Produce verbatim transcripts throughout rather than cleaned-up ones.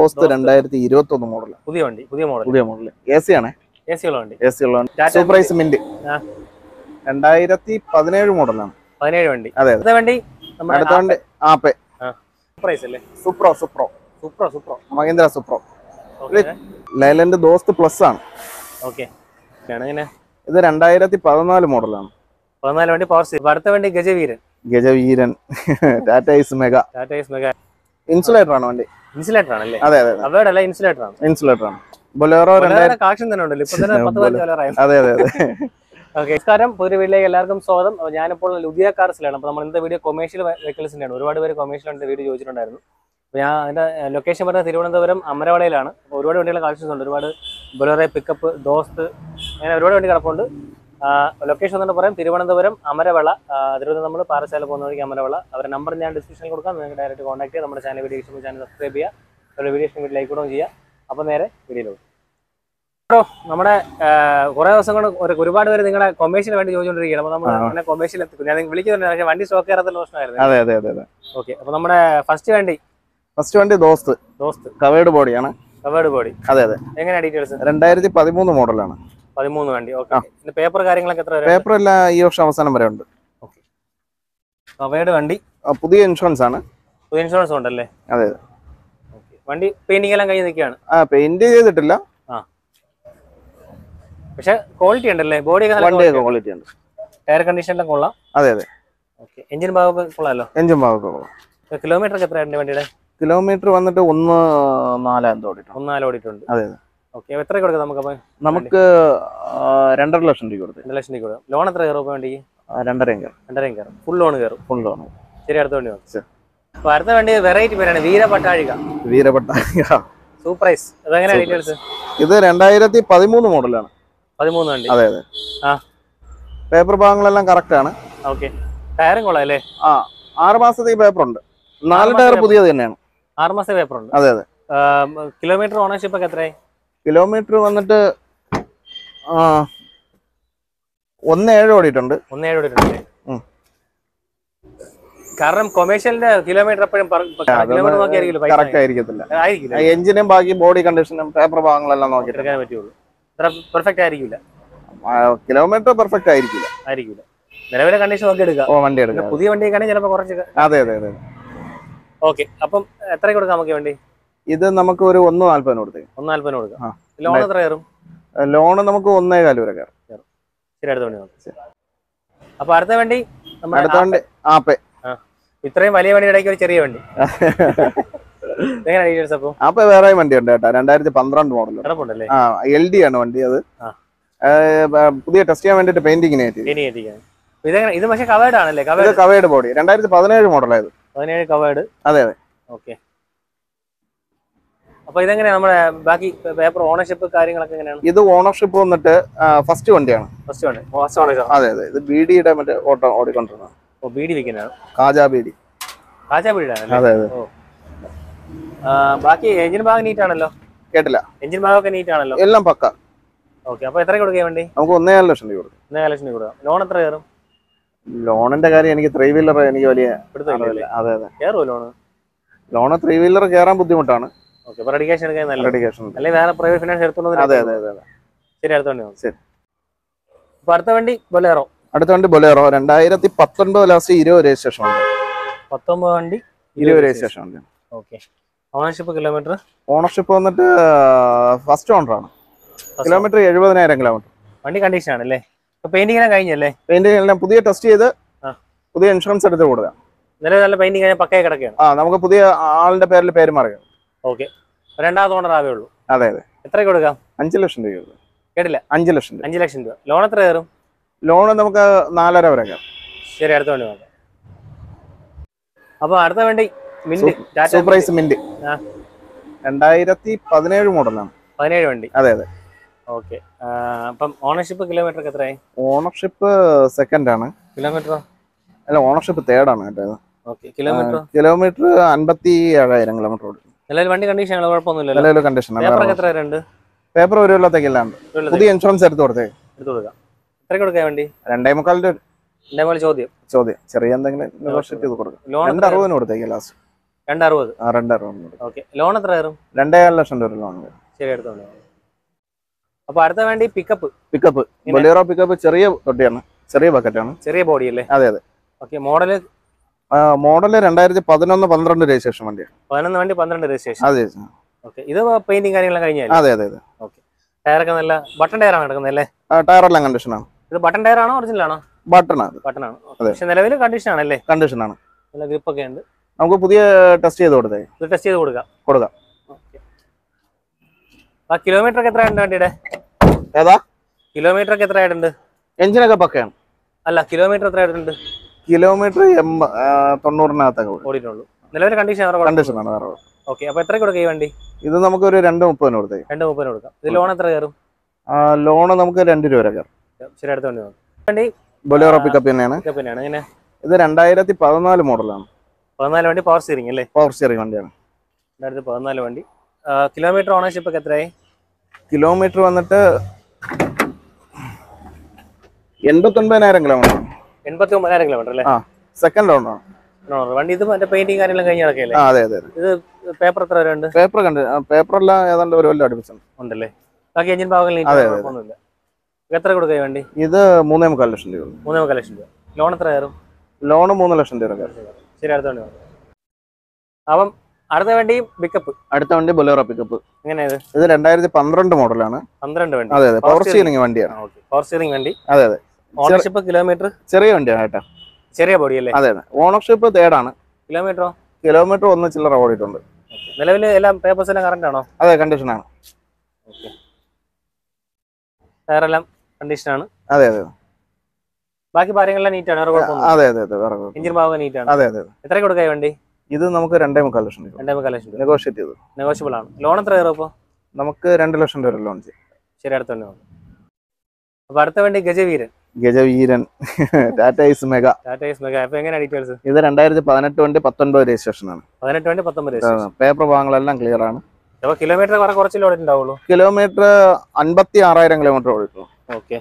ദോസ്ത് രണ്ടായിരത്തി ഇരുപത്തി ഒന്ന് മോഡൽ. പുതിയ വണ്ടി, പുതിയ മോഡൽ, പുതിയ മോഡൽ. എ സി ആണ്. എ സി ഉള്ള വണ്ടി. എ സി ഉള്ള വണ്ടി. സൂപ്രൈസ് മിന്റ് രണ്ടായിരത്തി പതിനേഴ് മോഡലാണ്. പതിനേഴ് വണ്ടി. അതെ. അടുത്ത വണ്ടി അടുത്ത വണ്ടി ആപ്പെ പ്രൈസ് അല്ലേ? Supro Supro Supro Supro Mahindra Supro. Leyland Dost plus ആണ്. ഓക്കെ. ഇത് രണ്ടായിരത്തി പതിനാല് മോഡലാണ്. പതിനാല് വണ്ടി പവർ സ്റ്റീരിയോ. അടുത്ത വണ്ടി ഗജവീരൻ. ഗജവീരൻ Tata Ace Mega. Tata Ace Mega. Insulator ആണ് വണ്ടി. ഇൻസുലേറ്റർ ആണല്ലേ? അതെ അതെ. അവയുടെ അല്ല, ഇൻസുലേറ്റർ ആണ്. ഇൻസുലേറ്റർ ആണ്. ബൊലേറോ രണ്ടായിരത്തി കാക്ഷൻ തന്നെ ഉണ്ടല്ലോ ഇപ്പൊ തന്നെ പത്ത് പതിനഞ്ച് കളറായി. അതെ അതെ അതെ. ഓക്കെ. നമസ്കാരം, പുതിയ വീട്ടിലേക്ക് എല്ലാവർക്കും സ്വാഗതം. ഞാനിപ്പോൾ ലുധിയ കാർസിലാണ്. അപ്പോൾ നമ്മൾ ഇന്നത്തെ വീഡിയോ കൊമേഴ്ഷ്യൽ വെഹിക്കിൾസിൻ്റെ ആണ്. ഒരുപാട് പേര് കൊമേഴ്ഷ്യൽ വീഡിയോ ചോദിച്ചിട്ടുണ്ടായിരുന്നു. അപ്പോൾ ഞാൻ അതിൻ്റെ ലൊക്കേഷൻ പറഞ്ഞാൽ തിരുവനന്തപുരം അമരവളയിലാണ്. അപ്പോൾ ഒരുപാട് വണ്ടികളുടെ കളക്ഷൻസ് ഉണ്ട്. ഒരുപാട് ബൊലേറോ, പിക്കപ്പ്, ദോസ്ത്, അങ്ങനെ ഒരുപാട് വണ്ടി കിടപ്പുണ്ട്. ലൊക്കേഷൻ എന്നിട്ട് പറയാം, തിരുവനന്തപുരം അമരവള. തിരുവനന്തപുരം നമ്മൾ പാറശാല പോകുന്ന വഴിക്ക് അമരവള. അവരുടെ നമ്പർ ഞാൻ ഡിസ്ക്രിപ്ഷനിൽ കൊടുക്കാം. നിങ്ങൾക്ക് ഡയറക്റ്റ് കോൺടാക്ട് ചെയ്യുക. നമ്മുടെ ചാനൽ വീഡിയോ ഇഷ്ടപ്പെടുന്ന ചാനൽ സബ്സ്ക്രൈബ് ചെയ്യുക. അതുപോലെ വീഡിയോ ഇഷ്ടം വീട്ടിൽ ലൈക്ക് കൊടുക്കുകയും ചെയ്യുക. അപ്പോൾ നേരെ വീഡിയോയിലോട്ട്. നമ്മുടെ കുറെ ദിവസം കൊണ്ട് ഒരുപാട് പേര് നിങ്ങളെ കൊമേഴ്ഷ്യൽ വേണ്ടി ചോദിച്ചുകൊണ്ടിരിക്കുകയാണ്. അപ്പോൾ നമ്മൾ അങ്ങനെ കൊമേഴ്ഷ്യൽ എത്തിക്കും. ഞാൻ വിളിക്കുന്നുണ്ട്, പക്ഷേ വണ്ടി സ്റ്റോക്ക് ചെയ്യാത്ത പ്രശ്നമായിരുന്നു. അതെ അതെ അതെ. ഓക്കെ. അപ്പോൾ നമ്മുടെ ഫസ്റ്റ് വണ്ടി ഫസ്റ്റ് വണ്ടി ദോസ്ത്. ദോസ്ത് കവേർഡ് ബോഡിയാണ്. Covered body. അതെ അതെ. എങ്ങനെയാണ് ഡീറ്റെയിൽസ്? രണ്ടായിരത്തി പതിമൂന്ന് മോഡലാണ്. പതിമൂന്ന് വണ്ടി. ഓക്കെ. ഇതിന്റെ പേപ്പർ കാര്യങ്ങളൊക്കെ എത്ര? പേപ്പർ എല്ലാം ഈ വർഷം അവസാനം വരെ ഉണ്ട്. ഓക്കെ. കവേർഡ് വണ്ടി. പുതിയ ഇൻഷുറൻസ് ആണ്. പുതിയ ഇൻഷുറൻസ് ഉണ്ടല്ലേ? അതെ. ഓക്കെ. വണ്ടി പെയിന്റിംഗ് എല്ലാം കഴിഞ്ഞ് നിൽക്കുകയാണ്. ആ, പെയിന്റ് ചെയ്തിട്ടില്ല. ആ, പക്ഷെ ക്വാളിറ്റി ഉണ്ടല്ലേ? ബോഡി ക്വാളിറ്റി ഉണ്ട്. ടയർ കണ്ടീഷൻ എല്ലാം കൊള്ളാം. അതെ അതെ. ഓക്കെ. എഞ്ചിൻ ഭാഗമൊക്കെ കൊള്ളാമല്ലോ? എഞ്ചിൻ ഭാഗമൊക്കെ കൊള്ളാം. കിലോമീറ്റർ ഒക്കെ എത്രയുണ്ട് വണ്ടിയുടെ? കിലോമീറ്റർ വന്നിട്ട് ഒന്ന് നാലാം ഓടിട്ടുണ്ട്. ഒന്ന് നാല് ഓടിയിട്ടുണ്ട്. അതെ അതെ. ഓക്കെ. എത്ര കൊടുക്കാം നമുക്ക്? നമുക്ക് രണ്ടര ലക്ഷം രൂപ കൊടുത്തു. രണ്ട് ലക്ഷം രൂപ കൊടുക്കാം. ലോൺ എത്ര കയറും വണ്ടിക്ക്? രണ്ടരയും കയറും. രണ്ടരയും കയറും. ഫുൾ ലോൺ കയറും. Full loan. ശരി. അടുത്ത വണ്ടി നോക്കാം. അപ്പൊ അടുത്ത വണ്ടി വെറൈറ്റി പേരാണ്, വീരപട്ടാഴിക. വീരപട്ടാഴിക സൂപ്രൈസ്. അതെങ്ങനെ ഡീറ്റെയിൽസ്? ഇത് രണ്ടായിരത്തി പതിമൂന്ന് മോഡലാണ്. പതിമൂന്ന് വണ്ടി. അതെ അതെ. ആ, പേപ്പർ ഭാഗങ്ങളെല്ലാം കറക്റ്റ് ആണ്. ഓക്കെ. ടയറും കൊള്ളാം അല്ലേ? ആ, ആറ് മാസത്തെ പേപ്പർ ഉണ്ട്. നാല് ടയർ പുതിയത് തന്നെയാണ്. ആറ് മാസത്തെ പേപ്പർ ഉണ്ട്. അതെ അതെ. കിലോമീറ്റർ ഓണർഷിപ്പ് ഒക്കെ എത്രയായി? കിലോമീറ്റർ വന്നിട്ട് ഒന്ന് ഏഴ് ഓടിയിട്ടുണ്ട്. ഒന്ന് ഏഴ് ഓടിയിട്ടുണ്ട്. കാരണം കൊമേഴ്ഷ്യലിന്റെ കിലോമീറ്റർ എപ്പോഴും കറക്റ്റ് ആയിരിക്കത്തില്ല. എഞ്ചിനും ബാക്കി ബോഡി കണ്ടീഷനും പേപ്പർ ഭാഗങ്ങളെല്ലാം നോക്കി എടുക്കാൻ പറ്റുള്ളൂ. പെർഫെക്റ്റ് ആയിരിക്കില്ല. കിലോമീറ്റർ പെർഫെക്റ്റ് ആയിരിക്കില്ല. ആയിരിക്കില്ല. നിലവിലെ കണ്ടീഷൻ നോക്കി എടുക്കാം. ഓ, വണ്ടി എടുക്കാം. പുതിയ വണ്ടിയൊക്കെയാണെങ്കിൽ ചിലപ്പോൾ കുറച്ച്. അതെ അതെ അതെ. ഓക്കെ. അപ്പം എത്ര കൊടുക്കാം നമുക്ക് വണ്ടി? ഇത് നമുക്ക് ഒരു ഒന്ന് നാല്പതിന് കൊടുത്തേ. ഒന്ന് നാല്പതിന് കൊടുക്കാം. ലോൺ എത്ര കയറും? ലോണ് നമുക്ക് ഒന്നേ കാല് വരെ കയറും. ശരി. അടുത്ത വണ്ടി നോക്കാം. അപ്പൊ അടുത്ത വണ്ടി അടുത്ത വണ്ടി ആപ്പെ. ഇത്രയും വലിയ വണ്ടി ഇടയ്ക്ക് ഒരു ചെറിയ വണ്ടി. എങ്ങനെ ഡീറ്റെയിൽസ്? അപ്പൊ ആപ്പെ വേറെ വണ്ടി ഉണ്ട് കേട്ടോ. രണ്ടായിരത്തി പന്ത്രണ്ട് മോഡൽ. ആ, എൽ ഡി ആണ് വണ്ടി. അത് പുതിയ ടെസ്റ്റ് ചെയ്യാൻ വേണ്ടിട്ട് പെയിന്റിങ്ങിന് ഇത് പക്ഷേ കവേർഡ് ആണല്ലേ? Covered body. രണ്ടായിരത്തി പതിനേഴ് മോഡലായത്. പതിനേഴ് കവേർഡ്. അതെ അതെ. ഓക്കെ. അപ്പൊ ഇതെങ്ങനെയാ നമ്മുടെ ബാക്കി പേപ്പർ ഓണർഷിപ്പ് കാര്യങ്ങളൊക്കെ എങ്ങനെയാണ്? ഇത് ഓണർഷിപ്പ് വന്നിട്ട് ഫസ്റ്റ് വണ്ടിയാണ്. ഫസ്റ്റ് വണ്ടി. First owner. അതെ അതെ. ഇത് ബി ഡിയുടെ മറ്റേ ഓട്ടോ ഓടിക്കൊണ്ടിരുന്നത്. ഓ, ബി ഡി വിൽക്കുന്നതാണ്. Khaja B D. Khaja B D ആണല്ലേ? അതെ അതെ. ബാക്കി എഞ്ചിൻ ഭാഗം നീറ്റ് ആണല്ലോ? കേട്ടില്ല. എഞ്ചിൻ ഭാഗമൊക്കെ നീറ്റ് ആണല്ലോ? എല്ലാം പക്ക. ഓക്കെ. അപ്പൊ എത്ര കൊടുക്കുക വണ്ടി? നമുക്ക് ഒന്നേകാൽ ലക്ഷം രൂപ കൊടുക്കും. ഒന്നേകാൽ ലക്ഷം രൂപ കൊടുക്കാം. ലോൺ എത്ര കയറും? ലോണിന്റെ കാര്യം എനിക്ക് ത്രീ വീലർ എനിക്ക് വലിയ. അതെ അതെ. കയറുമോ ലോണ്? ലോണ് ത്രീ വീലർ കയറാൻ ബുദ്ധിമുട്ടാണ്. ഓക്കെ. റെഡിക്കേഷൻ എടുക്കാൻ നല്ല റെഡിക്കേഷൻ. അല്ലെങ്കിൽ വേറെ പ്രൈവറ്റ് ഫിനാൻസ് എടുത്തോണ്ട്. അതെ അതെ അതെ. ശരി. അടുത്ത വണ്ടി. ശരി. അപ്പൊ അടുത്ത വണ്ടി ബൊലേറോ. അടുത്ത വണ്ടി ബൊലേറോ. രണ്ടായിരത്തി പത്തൊൻപത് ലാസ്റ്റ് ഇരുപത് രജിസ്ട്രേഷൻ ഉണ്ട്. പത്തൊമ്പത് വണ്ടി ഇരുപത് രജിസ്ട്രേഷൻ ഉണ്ട്. ഓക്കെ. Ownership kilometre? ഓണർഷിപ്പ് വന്നിട്ട് ഫസ്റ്റ് ഓണർ ആണ്. കിലോമീറ്റർ എഴുപതിനായിരം കിലോമീറ്റർ. വണ്ടി കണ്ടീഷൻ ആണല്ലേ? പെയിന്റിംഗ് കഴിഞ്ഞല്ലേ? പെയിന്റിംഗ് എല്ലാം പുതിയ ടെസ്റ്റ് ചെയ്ത് പുതിയ ഇൻഷുറൻസ് എടുത്ത് കൊടുക്കാം. നിലവിൽ നല്ല പെയിന്റിംഗ് കഴിഞ്ഞാൽ പക്കയെ കിടക്കുകയാണ്. ആ, നമുക്ക് പുതിയ ആളുടെ പേരിൽ പേര് മാറിയാണ്. ഓക്കെ. രണ്ടാമത് ഓണർ ആവേ ഉള്ളൂ. അതെ അതെ. എത്ര കൊടുക്കാം? അഞ്ച് ലക്ഷം രൂപ. കേട്ടില്ല. അഞ്ച് ലക്ഷം രൂപ. അഞ്ച് ലക്ഷം രൂപ. ലോൺ എത്ര കയറും? ലോണ് നമുക്ക് നാലര വരെ കയറും. ശരി. അടുത്ത വണ്ടി നോക്കാം. അപ്പൊ അടുത്ത വണ്ടി മിന്റ്. സൂപ്രൈസ് മിന്റ്. രണ്ടായിരത്തി പതിനേഴ് മോഡലാണ്. പതിനേഴ് വണ്ടി. അതെ അതെ. ഓക്കെ. അപ്പം ഓണർഷിപ്പ് കിലോമീറ്റർ എത്രയായി? ഓണർഷിപ്പ് സെക്കൻഡ് ആണ്. കിലോമീറ്റർ അല്ല, ഓണർഷിപ്പ് തേർഡ് ആണ് കേട്ടോ. ഓക്കെ. കിലോമീറ്റർ കിലോമീറ്റർ അൻപത്തി ഏഴായിരം കിലോമീറ്റർ ഓടി. നിലവിൽ വണ്ടി കണ്ടീഷൻ കുഴപ്പമൊന്നുമില്ല. നിലവിൽ കണ്ടീഷൻ. പേപ്പർ ഒരു കൊല്ലത്തേക്കെല്ലാം ഉണ്ട്. പുതിയ ഇൻഷുറൻസ് എടുത്ത് കൊടുത്തേ. എടുത്തു കൊടുക്കാം. എത്ര കൊടുക്കാൻ വേണ്ടി? രണ്ടേ മുക്കാലിന്റെ രണ്ടേ മുക്കാൽ ചോദ്യം. ചോദ്യം ചെറിയ എന്തെങ്കിലും നെഗോഷിയേറ്റ് ചെയ്ത് കൊടുക്കാം. രണ്ട് അറുപതിന് കൊടുത്തേക്ക് ലാസ്റ്റ്. രണ്ട് അറുപത് ആ രണ്ട് അറുപത്. ഓക്കെ. ലോൺ എത്ര കയറും? രണ്ടേകാൽ ലക്ഷം രൂപ ലോൺ വരും. ശരി, എടുത്തോണ്ട്. അപ്പൊ അടുത്ത വേണ്ടി പിക്കപ്പ് പിക്കപ്പ് ബൊലേറോ പിക്കപ്പ് ചെറിയ തൊട്ടിയാണ്, ചെറിയ ബക്കറ്റാണ്, ചെറിയ ബോഡി അല്ലേ? അതെ അതെ. ഓക്കെ. മോഡല് മോഡല് രണ്ടായിരത്തി പതിനൊന്ന് പന്ത്രണ്ട് രജിസ്ട്രേഷൻ വണ്ടിയാണ്. പതിനൊന്ന് വണ്ടി പന്ത്രണ്ട് രജിസ്ട്രേഷൻ. അതെ. ഓക്കെ. ഇത് പെയിന്റിങ് കാര്യങ്ങളെല്ലാം കഴിഞ്ഞാൽ? അതെ അതെ അതെ. ഓക്കെ. ടയറൊക്കെ നല്ല ബട്ടൺ ടയറാണ് കിടക്കുന്നത് അല്ലേ? ടയറെല്ലാം കണ്ടീഷനാണ്. ഇത് ബട്ടൺ ടയർ ആണോ ഒറിജിനൽ ആണോ? ബട്ടൺ ആണ്. ബട്ടൺ ആണ്. പക്ഷെ നിലവിൽ കണ്ടീഷൻ ആണല്ലേ? കണ്ടീഷൻ ആണ്. നല്ല ഗ്രിപ്പ് ഒക്കെ ഉണ്ട്. നമുക്ക് പുതിയ ടെസ്റ്റ് ചെയ്ത് കൊടുത്തേ. ഇത് ടെസ്റ്റ് ചെയ്ത് കൊടുക്കാം. കൊടുക്കാം. ആ കിലോമീറ്റർ ഒക്കെ എത്ര ഉണ്ട് വണ്ടിയുടെ? ഏതാ കിലോമീറ്റർ ഒക്കെ എത്ര ആയിട്ടുണ്ട്? എഞ്ചിനൊക്കെ പക്കയാണ്. അല്ല, കിലോമീറ്റർ എത്ര ആയിട്ടുണ്ട്? കിലോമീറ്റർ തൊണ്ണൂറിനകത്തൊക്കെ ഓടിയിട്ടുള്ളൂ. നിലവിലെ കണ്ടീഷൻ കണ്ടീഷൻ ആണ്. ഓക്കെ. അപ്പൊ എത്ര കൊടുക്കുക ഈ വണ്ടി? ഇത് നമുക്ക് ഒരു രണ്ട് മുപ്പതിന് കൊടുത്തേ. രണ്ട് മുപ്പതിന് കൊടുക്കാം. ഇത് ലോൺ എത്ര കയറും? ലോണ് നമുക്ക് രണ്ട് രൂപ വരെ കയറും. ശരി, അടുത്ത വണ്ടി വണ്ടി ബൊലേറോ പിക്കപ്പ് തന്നെയാണ്. എങ്ങനെ? ഇത് രണ്ടായിരത്തി പതിനാല് മോഡലാണ്. പതിനാല് വണ്ടി പവർ സ്റ്റിയറിംഗ് അല്ലേ? പവർ സ്റ്റിയറിംഗ് വണ്ടിയാണ്. രണ്ടായിരത്തി പതിനാല് വണ്ടി. കിലോമീറ്റർ ഓണർഷിപ്പ് ഒക്കെ എത്രയായി? കിലോമീറ്റർ വന്നിട്ട് എൺപത്തി ഒൻപതിനായിരം കിലോമീറ്റർ. എൺപത്തി ഒമ്പതിനായിരം കിലോമീറ്റർ അല്ലേ? ആ, സെക്കൻഡ് ഓണർ വണ്ടി. ഇത് മറ്റേ പെയിന്റിങ് കാര്യങ്ങളും കഴിഞ്ഞ നടക്കല്ലേ? അതെ അതെ. ഇത് പേപ്പർ എത്ര വരെ ഉണ്ട്? പേപ്പർ കണ്ട് പേപ്പറെല്ലാം ഏതാണ്ട് ഒരു കൊല്ലം അടുപ്പിച്ചുണ്ട് ഉണ്ടല്ലേ? ബാക്കി എഞ്ചിൻ ഭാഗങ്ങളിൽ ഒന്നുമില്ല. എത്ര കൊടുക്കുക ഈ വണ്ടി? ഇത് മൂന്നേ മുക്കാൽ ലക്ഷം രൂപ. മൂന്നേ മുക്കാൽ ലക്ഷം രൂപ. ലോൺ എത്ര കയറും? ലോണ് മൂന്ന് ലക്ഷം രൂപ കയറും. ശരി, അടുത്ത വണ്ടി. അപ്പം അടുത്ത വണ്ടി പിക്കപ്പ്. അടുത്ത വണ്ടി ബൊലേറോ പിക്കപ്പ്. എങ്ങനെയാണ്? ഇത് രണ്ടായിരത്തി പന്ത്രണ്ട് മോഡലാണ്. പന്ത്രണ്ട് വണ്ടി. അതെ അതെ. പവർ സ്റ്റിയറിംഗ് വണ്ടിയാണ്. പവർ സ്റ്റിയറിംഗ് വണ്ടി. അതെ അതെ. ഓണർഷിപ്പ് കിലോമീറ്റർ ചെറിയ വണ്ടിയാണ് കേട്ടോ. ചെറിയ ബോഡി അല്ലേ? അതെ അതെ. ഓണർഷിപ്പ് തേർഡാണ്. കിലോമീറ്ററോ? കിലോമീറ്റർ ഒന്ന് ചില്ലറ ഓടിയിട്ടുണ്ട്. നിലവിൽ എല്ലാം പേപ്പേഴ്സ് എല്ലാം കറന്റ് ആണോ? അതെ, കണ്ടീഷനാണ്. ടയറെല്ലാം കണ്ടീഷനാണ്. അതെ അതെ. ബാക്കി കാര്യങ്ങളെല്ലാം നീറ്റാണ്. അതെ അതെ അതെ. എഞ്ചിൻ ഭാഗം നീറ്റാണ്. അതെ അതെ. എത്ര കൊടുക്കുക വണ്ടി? ഇത് നമുക്ക് രണ്ടേ മുക്കാൽ ലക്ഷം രൂപ. രണ്ടേ മുക്കാൽ ലക്ഷം രൂപ നെഗോഷിയേറ്റ് ചെയ്തു. നെഗോഷ്യബിൾ ആണ്. ലോൺ എത്ര കയറും അപ്പോൾ? നമുക്ക് രണ്ട് ലക്ഷം രൂപ ലോൺ ചെയ്യും. ശരി, അടുത്ത വണ്ടി. അപ്പൊ അടുത്ത വണ്ടി ഗജവീരൻ. ഗജവീരൻ Tata Ace Mega. Tata Ace Mega. അപ്പൊ എങ്ങനെയാണ് ഡീറ്റെയിൽസ്? ഇത് രണ്ടായിരത്തി പതിനെട്ട് വണ്ടി പത്തൊൻപത് രജിസ്ട്രേഷൻ ആണ്. പതിനെട്ട് വണ്ടി പത്തൊമ്പത് രജിസ്ട്രേഷൻ. പേപ്പർ ഭാഗങ്ങളെല്ലാം ക്ലിയർ ആണ്. അപ്പൊ കിലോമീറ്റർ കുറെ കുറച്ചിൽ ഓടിയിട്ടുണ്ടാവുള്ളൂ. കിലോമീറ്റർ അൻപത്തി ആറായിരം കിലോമീറ്റർ ഓടിയിട്ടുള്ളൂ. ഓക്കെ.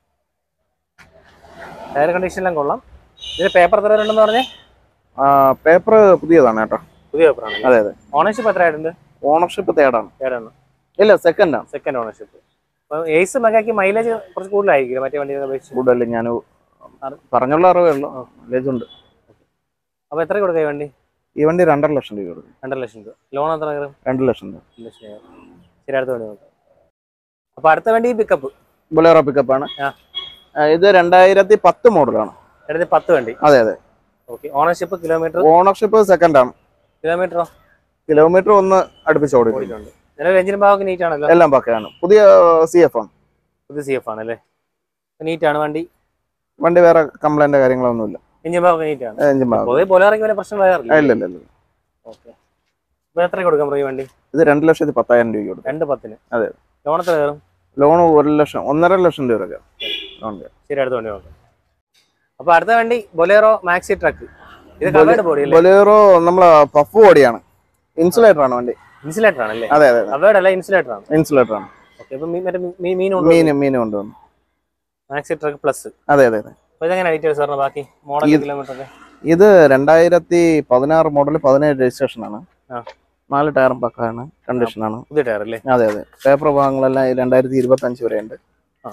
ടയർ കണ്ടീഷൻ എല്ലാം കൊള്ളാം. ഇതിന് പേപ്പർ എത്ര ഉണ്ടെന്ന് പറഞ്ഞേ? പേപ്പർ പുതിയതാണ് കേട്ടോ. പുതിയ പേപ്പറാണ്. അതെ അതെ. ഓണർഷിപ്പ് എത്ര ആയിട്ടുണ്ട്? ഓണർഷിപ്പ് തേർഡാണ്. തേർഡാണ്. ഇല്ല, സെക്കൻഡ് ആണ്. Second ownership. അപ്പൊ എയ്സ് മെഗാക്ക് മൈലേജ് കുറച്ച് കൂടുതലായിരിക്കും മറ്റേ വണ്ടിയെ അപേക്ഷിച്ച്. കൂടുതൽ ഞാൻ പറഞ്ഞുള്ള അറിവേ ഉള്ളൂ. മൈലേജ് ഉണ്ട്. അപ്പൊ എത്ര കൊടുക്കുക ഈ വണ്ടി? ഈ വണ്ടി രണ്ടര ലക്ഷം രൂപ കൊടുക്കും. രണ്ടര ലക്ഷം രൂപ. ലോൺ എത്ര കയറും? രണ്ട് ലക്ഷം രൂപ. ശരി, അടുത്ത വണ്ടി നോക്കാം. അപ്പൊ അടുത്ത വണ്ടി പിക്കപ്പ്. ബൊലേറോ പിക്കപ്പ് ആണ്. ഇത് രണ്ടായിരത്തി പത്ത് മോഡലാണ്. രണ്ടായിരത്തി പത്ത് വണ്ടി. അതെ അതെ. Okay. Ownership kilometre? Ownership second ആണ്. കിലോമീറ്ററോ? കിലോമീറ്റർ ഒന്ന് അടുപ്പിച്ച് ഓടിയിട്ടുണ്ട്. നിലവിൽ എഞ്ചിൻ ഭാഗം നീറ്റ് ആണല്ലോ? എല്ലാം പക്കയാണ്. പുതിയ സി എഫ് ആണ്. പുതിയ സി എഫ് ആണ് അല്ലേ? നീറ്റ് ആണ് വണ്ടി. വണ്ടി വേറെ കംപ്ലൈന്റ് കാര്യങ്ങളൊന്നുമില്ല. എഞ്ചിൻ ഭാഗം നീറ്റ് ആണ്. എഞ്ചിൻ ഭാഗം പൊതുവെ ബൊലേറോയ്ക്ക് വല്ല പ്രശ്നം വരാറില്ല. ഇല്ല ഇല്ല ഇല്ല. ഓക്കെ. അപ്പൊ എത്ര കൊടുക്കാം ഈ വണ്ടി? ഇത് രണ്ട് ലക്ഷത്തി പത്തായിരം രൂപ കൊടുക്കും. രണ്ട് പത്തിന്. അതെ. ലോൺ എത്ര കയറും? ലോൺ ഒരു ലക്ഷം ഒന്നര ലക്ഷം രൂപ ലോൺ. ശരി, അടുത്ത വണ്ടി നോക്കാം. അപ്പൊ അടുത്ത വണ്ടി ബൊലേറോ മാക്സി ട്രക്ക്. ഇത് കവേർഡ് ബോഡി അല്ലേ? ബൊലേറോ നമ്മളെ പഫ് ബോഡിയാണ്. ഇൻസുലേറ്റർ ആണ് വണ്ടി. ഇൻസുലേറ്റർ ആണല്ലേ? അതെ അതെ. കവേർഡ് അല്ല, ഇൻസുലേറ്റർ ആണ്. ഇൻസുലേറ്റർ ആണ്. ഓക്കെ. അപ്പൊ മീൻ മീൻ മീൻ കൊണ്ടുവന്നു. Maxi truck plus. അതെ അതെ അതെ. അപ്പൊ ഇതെങ്ങനെ ഡീറ്റെയിൽസ് പറഞ്ഞ ബാക്കി മോഡൽ കിലോമീറ്റർ ഒക്കെ? ഇത് രണ്ടായിരത്തി പതിനാറ് മോഡൽ പതിനേഴ് രജിസ്ട്രേഷൻ ആണ്. നാല് ടയറും പക്കാണ്. കണ്ടീഷൻ ആണ്. പുതിയ ടയർ അല്ലേ? അതെ അതെ. പേപ്പർ ഭാഗങ്ങളെല്ലാം രണ്ടായിരത്തി ഇരുപത്തി അഞ്ച് വരെ ഉണ്ട്.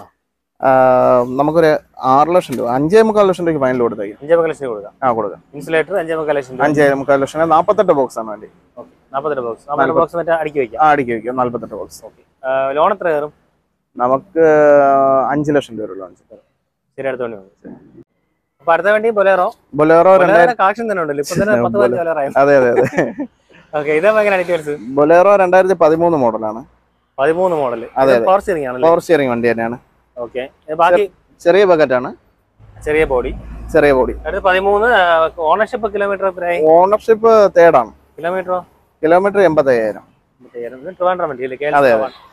നമുക്കൊരു ആറ് ലക്ഷം രൂപ അഞ്ചേ മുക്കാൽ ലക്ഷം രൂപയ്ക്ക് ഫൈനൽ കൊടുത്തേക്കും. അഞ്ചേ മുക്കാൽ ലക്ഷം കൊടുക്കാം. ആ കൊടുക്കാം. ഇൻസുലേറ്റർ അഞ്ചേ മുക്കാൽ ലക്ഷം. അഞ്ചേ മുക്കാൽ ലക്ഷം. നാൽപ്പത്തെട്ട് ബോക്സ് ആണ് വേണ്ടി. നാൽപ്പത്തെട്ട് ബോക്സ്. നാൽപ്പത്തെട്ട് ബോക്സ് മറ്റേ അടുക്കി വയ്ക്കാം. ആ അടുക്കി വയ്ക്കാം. നാൽപ്പത്തെട്ട് ബോക്സ്. ഓക്കെ. ലോൺ എത്ര കയറും? നമുക്ക് അഞ്ച് ലക്ഷം രൂപ ലോൺ. ശരി, അടുത്ത വണ്ടി. അപ്പൊ അടുത്ത വണ്ടി ബൊലേറോ. ബൊലേറോ കളക്ഷൻ തന്നെ ഉണ്ടല്ലോ ഇപ്പൊ തന്നെ. പത്ത് പതിനഞ്ച് ബൊലേറോ. അതെ അതെ അതെ. ഓക്കെ. ഇതെല്ലാം എങ്ങനെ ഡീറ്റെയിൽസ്? ബൊലേറോ രണ്ടായിരത്തി പതിമൂന്ന് മോഡലാണ്. പതിമൂന്ന് മോഡൽ. പവർ സ്റ്റിയറിംഗ് ആണ്. പവർ സ്റ്റിയറിംഗ് വണ്ടി തന്നെയാണ്. ഓക്കെ. ബാക്കി ചെറിയ ബക്കറ്റാണ്. ചെറിയ ബോഡി. ചെറിയ ബോഡി. അടുത്ത പതിമൂന്ന്. ഓണർഷിപ്പ് കിലോമീറ്റർ എത്രയായി? ഓണർഷിപ്പ് തേർഡാണ്. കിലോമീറ്ററോ? കിലോമീറ്റർ എൺപത്തി അയ്യായിരം. ട്രിവാൻഡ്രം വണ്ടി അല്ലേ? അതെ.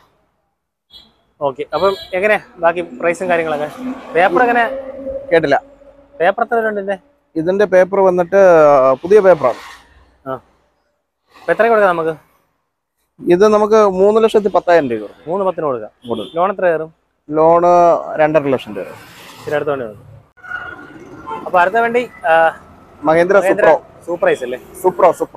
ഓക്കെ. അപ്പം എങ്ങനെ ബാക്കി പ്രൈസും കാര്യങ്ങളൊക്കെ? പേപ്പർ എങ്ങനെ? കേട്ടില്ല. പേപ്പർ എത്ര ഉണ്ട്? ഇതിന്റെ പേപ്പർ വന്നിട്ട് പുതിയ പേപ്പറാണ്. ആ. എത്ര കൊടുക്കാം നമുക്ക്? ഇത് നമുക്ക് മൂന്ന് ലക്ഷത്തി പത്തായിരം രൂപ. മൂന്ന് പത്തിന് കൊടുക്കാം. ലോൺ എത്ര കയറും? ലോണ് രണ്ടര ലക്ഷം രൂപ. ശരി, അടുത്ത വണ്ടി. അപ്പൊ അടുത്ത വണ്ടി മഹേന്ദ്ര സൂപ്രോ. സൂപ്പറൈസ് അല്ലേ? Supro Supro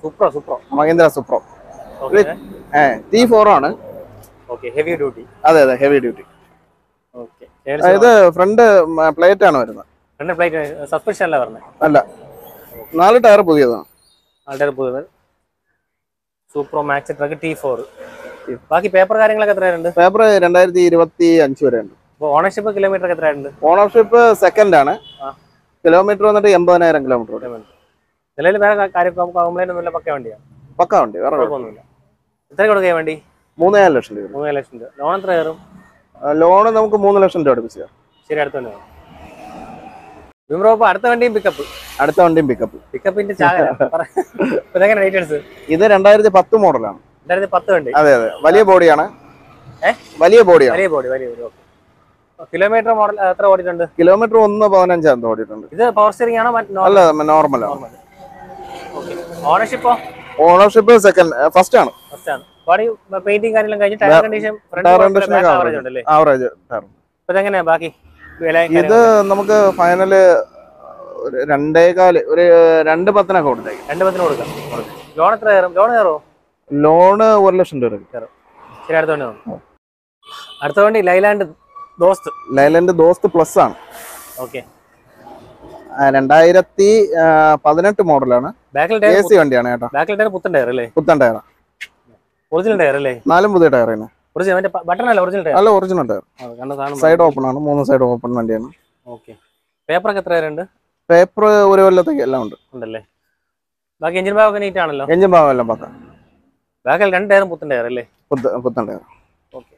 Supro, Supro. Mahindra Supro. Okay. T four ആണ്. Okay, heavy duty. അതെ അതെ heavy duty. Okay. ഇത് ഫ്രണ്ട് പ്ലേറ്റ് ആണ് വരുന്നത്. ഫ്രണ്ട് പ്ലേറ്റ് സസ്പെൻഷൻ അല്ല വരുന്നത്. അല്ല. നാല് ടയർ പുതിയതാണ്. നാല് ടയർ പുതിയത്. Supro Max truck T four. ബാക്കി പേപ്പർ കാര്യങ്ങളൊക്കെ എത്രയുണ്ട്? പേപ്പർ രണ്ടായിരത്തി ഇരുപത്തി അഞ്ച് വരെ ഉണ്ട്. അപ്പോൾ ഓണർഷിപ്പ് കിലോമീറ്റർ എത്രയുണ്ട്? ഓണർഷിപ്പ് സെക്കൻഡ് ആണ്. കിലോമീറ്റർ വന്നിട്ട് എൺപതിനായിരം കിലോമീറ്റർ. നിലവിൽ വേറെ കാര്യം കംപ്ലൈന്റ് ഒന്നുമില്ല, പക്ക വണ്ടിയാണ്. പക്ക വണ്ടി, വേറെ കുഴപ്പമൊന്നുമില്ല. എത്ര കൊടുക്കാൻ വേണ്ടി? മൂന്നേകാല് ലക്ഷം രൂപ. മൂന്നര ലക്ഷം രൂപ. ലോൺ എത്ര കയറും? ലോണ് നമുക്ക് മൂന്ന് ലക്ഷം രൂപ അടുപ്പിച്ച് തരാം. ശരി, അടുത്ത വണ്ടി വിമ്രോ. അടുത്ത വണ്ടിയും പിക്കപ്പ്. അടുത്ത വണ്ടിയും പിക്കപ്പ്. പിക്കപ്പിന്റെ ഇതെങ്ങനെ ഡീറ്റെയിൽസ്? ഇത് രണ്ടായിരത്തി പത്ത് മോഡലാണ്. രണ്ടായിരത്തി പത്ത് വണ്ടി. അതെ അതെ, വലിയ ബോഡിയാണ്. വലിയ ബോഡിയാണ്. വലിയ ബോഡി, വലിയ ബോഡി. കിലോമീറ്റർ മോഡൽ എത്ര ഓടിയിട്ടുണ്ട്? കിലോമീറ്റർ ഒന്ന് പതിനഞ്ചാം ഓടിയിട്ടുണ്ട്. ഇത് പവർ സ്റ്റിയറിംഗ് ആണോ? അല്ല, നോർമൽ ആണ്. ഓണർഷിപ്പോ? ഓണർഷിപ്പ് സെക്കൻഡ്, ഫസ്റ്റ് ആണ്. ഫസ്റ്റ് ആണ്. ബോഡി പെയിന്റിംഗ് കാര്യങ്ങളും കഴിഞ്ഞ് ടയർ കണ്ടീഷൻ ആവറേജ്. ഇതെങ്ങനെയാ ബാക്കി? ഇത് നമുക്ക് ഫൈനല് രണ്ടേകാല് ഒരു രണ്ട് പത്തിനൊക്കെ കൊടുത്തേക്ക്. രണ്ട് പത്തിന് കൊടുക്കാം. ലോൺ എത്ര കയറും? ലോൺ കയറോ? ലോണ് ഒരു ലക്ഷം രൂപ കയറും. ശരി, അടുത്ത വണ്ടി. അടുത്ത വണ്ടി Leyland Dost. Leyland Dost plus ആണ്. ഓക്കെ. രണ്ടായിരത്തി പതിനെട്ട് മോഡലാണ്. എ സി വണ്ടിയാണ് കേട്ടോ. ബാക്കിൽ ടയർ പുത്തൻ ടയർ അല്ലേ? പുത്തൻ ടയർ. ഒറിജിനൽ ടയർ അല്ലേ? നാലും പുതിയ ടയർ തന്നെ. ബട്ടൺ അല്ല, ഒറിജിനൽ ടയർ. അല്ല, ഒറിജിനൽ ടയർ. സൈഡ് ഓപ്പൺ ആണ്. മൂന്ന് സൈഡ് ഓപ്പൺ വണ്ടിയാണ്. ഓക്കെ. പേപ്പറൊക്കെ എത്ര പേരുണ്ട്? പേപ്പർ ഒരു കൊല്ലത്തേക്ക് എല്ലാം ഉണ്ട്. ഉണ്ടല്ലേ. ബാക്കി എഞ്ചിൻ ഭാഗമൊക്കെ നീറ്റ് ആണല്ലോ? എഞ്ചിൻ ഭാഗം എല്ലാം പക്ക. ബാക്കിൽ രണ്ട് ടയറും പുത്തൻ ടയർ അല്ലേ? പുത്തൻ ടയർ. ഓക്കെ.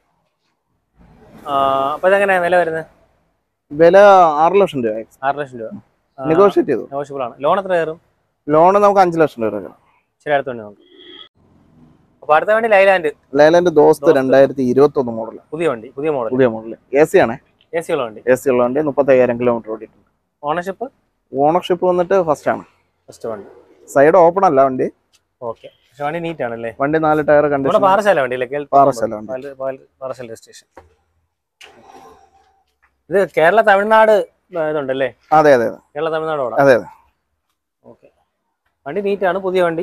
അപ്പൊ ഇതെങ്ങനെയാണ് വില വരുന്നത്? വില ആറ് ലക്ഷം രൂപ. ആറ് ലക്ഷം രൂപ നെഗോഷിയേറ്റ് ചെയ്തു. നെഗോഷ്യബിൾ ആണ്. ലോൺ എത്ര കയറും? ലോൺ നമുക്ക് അഞ്ച് ലക്ഷം രൂപ കയറും. ശരി, അടുത്ത വണ്ടി നമുക്ക്. അപ്പൊ അടുത്ത വണ്ടി ലൈലാൻഡ്. ലൈലാൻഡ് ദോസ്ത് രണ്ടായിരത്തി ഇരുപത്തി ഒന്ന് മോഡൽ. പുതിയ വണ്ടി, പുതിയ മോഡൽ. പുതിയ മോഡൽ. എ സി ആണ്. എ സി ഉള്ള വണ്ടി. എ സി ഉള്ള വണ്ടി. മുപ്പത്തി അയ്യായിരം കിലോമീറ്റർ ഓടിയിട്ടുണ്ട്. ഓണർഷിപ്പ്? ഓണർഷിപ്പ് വന്നിട്ട് ഫസ്റ്റ് ആണ്. ഫസ്റ്റ് വണ്ടി. സൈഡ് ഓപ്പൺ അല്ല വണ്ടി. ഓക്കെ. പക്ഷെ വണ്ടി നീറ്റ് ആണല്ലേ? വണ്ടി നാല് ടയർ കണ്ടീഷൻ. പാറശാല വണ്ടി അല്ലേ? പാറശാല വണ്ടി. പാറശാല സ്റ്റേഷൻ. ഇത് കേരള തമിഴ്നാട് ഇതുണ്ടല്ലേ? അതെ അതെ. കേരള തമിഴ്നാട് ഓടാം. അതെ അതെ. ഓക്കെ. വണ്ടി നീറ്റ് ആണ്, പുതിയ വണ്ടി.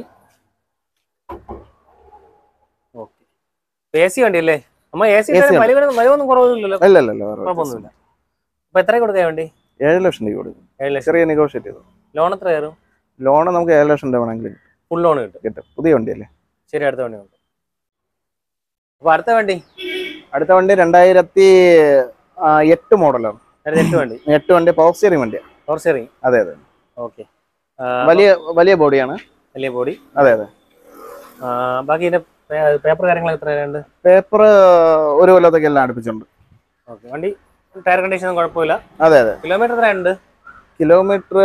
ഓക്കെ. എ സി വണ്ടി അല്ലേ? നമ്മ എ സി വലിയൊന്നും കുറവൊന്നുമില്ലല്ലോ? ഇല്ല ഇല്ല, കുഴപ്പമൊന്നുമില്ല. അപ്പൊ എത്ര കൊടുക്കാൻ വേണ്ടി? ഏഴ് ലക്ഷം രൂപ കൊടുക്കും. ഏഴ് ലക്ഷം. ചെറിയ നെഗോഷിയേറ്റ് ചെയ്തു. ലോൺ എത്ര കയറും? ലോൺ നമുക്ക് ഏഴ് ലക്ഷം രൂപ വേണമെങ്കിൽ ഫുൾ ലോൺ കിട്ടും. കിട്ടും. പുതിയ വണ്ടിയല്ലേ? ശരി, അടുത്ത വണ്ടി ഉണ്ട്. അപ്പൊ അടുത്ത വണ്ടി? അടുത്ത വണ്ടി രണ്ടായിരത്തി എട്ട് മോഡലാണ്. എട്ട് വണ്ടി. എട്ട് വണ്ടി പവർ സ്റ്റിയറിംഗ് വണ്ടിയാണ്. Power steering. അതെ അതെ. ഓക്കെ. വലിയ വലിയ ബോഡിയാണ്. വലിയ ബോഡി. അതെ അതെ. ബാക്കി ഇതിന്റെ പേപ്പർ കാര്യങ്ങളൊക്കെ എത്രയുണ്ട്? പേപ്പർ ഒരു കൊല്ലത്തേക്ക് എല്ലാം അടുപ്പിച്ചുണ്ട്. ഓക്കെ. വണ്ടി ടയർ കണ്ടീഷൻ കുഴപ്പമില്ല. അതെ അതെ. കിലോമീറ്റർ എത്രയുണ്ട്? കിലോമീറ്റർ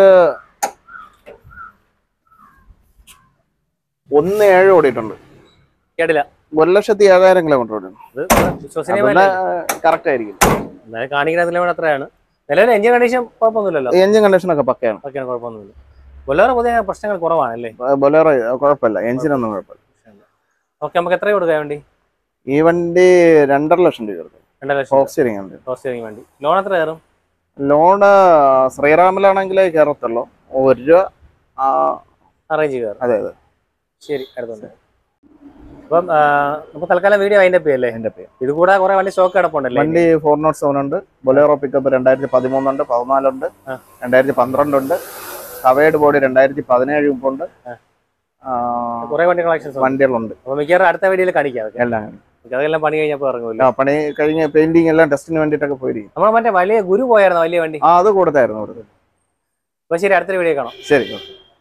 ഒന്ന് ഏഴ് ഓടിയിട്ടുണ്ട്. കേട്ടില്ല. ഒരു ലക്ഷത്തി ഏഴായിരം കിലോമീറ്റർ ഓടിയിട്ടുണ്ട്. കറക്റ്റ് ആയിരിക്കും. കാണിക്കുന്ന കിലോമീറ്റർ എത്രയാണ്? നിലവിൽ എഞ്ചിൻ കണ്ടീഷൻ കുഴപ്പമൊന്നുമില്ലല്ലോ? എഞ്ചിൻ കണ്ടീഷൻ ഒക്കെ പക്കയാണ്. പക്കയാണ്, കുഴപ്പമൊന്നുമില്ല. ബൊലേറോ പുതിയ പ്രശ്നങ്ങൾ കുറവാണല്ലേ? ബൊലേറോ കുഴപ്പമില്ല, എഞ്ചിനൊന്നും കുഴപ്പമില്ല. ഓക്കെ. നമുക്ക് എത്ര കൊടുക്കാൻ വേണ്ടി? ഈ വണ്ടി രണ്ടര ലക്ഷം രൂപ കൊടുക്കും. രണ്ടര ലക്ഷം. പവർ സ്റ്റിയറിംഗ് ഉണ്ട്. പവർ സ്റ്റിയറിംഗ് വണ്ടി. ലോൺ എത്ര കയറും? ലോണ് ശ്രീറാമിലാണെങ്കിൽ കയറത്തുള്ളൂ. ഒരു രൂപ അറേഞ്ച് കയറും. അതെ അതെ. ശരി, അടുത്തുണ്ട്. അപ്പം നമുക്ക് തൽക്കാലം വീഡിയോ അതിന്റെ പേരല്ലേ? എന്റെ പേര്. ഇത് കൂടെ കുറെ വണ്ടി സ്റ്റോക്ക് കിടപ്പുണ്ടല്ലേ? വണ്ടി ഫോർ നോട്ട് സെവൻ ഉണ്ട്. ബൊലേറോ പിക്കപ്പ് രണ്ടായിരത്തി പതിമൂന്നുണ്ട്, പതിനാലുണ്ട്, രണ്ടായിരത്തി പന്ത്രണ്ടുണ്ട്. കവേഡ് ബോഡി രണ്ടായിരത്തി പതിനേഴ് ഉണ്ട്. കുറെ വണ്ടി കളക്ഷൻസ് വണ്ടികളുണ്ട്. അപ്പൊ മിക്കവാറും അടുത്ത വീഡിയോയിൽ കാണിക്കാം. എല്ലാം അതെല്ലാം പണി കഴിഞ്ഞപ്പോൾ ഇറങ്ങുമല്ലോ. പണി കഴിഞ്ഞ് പെയിന്റിംഗ് എല്ലാം ടെസ്റ്റിന് വേണ്ടിയിട്ടൊക്കെ പോയിരിക്കും. നമ്മൾ മറ്റേ വലിയ ഗുരു പോയായിരുന്നു വലിയ വണ്ടി. ആ, അത് കൊടുത്തായിരുന്നു. അപ്പൊ ശരി, അടുത്തൊരു വീഡിയോ കാണാം. ശരി.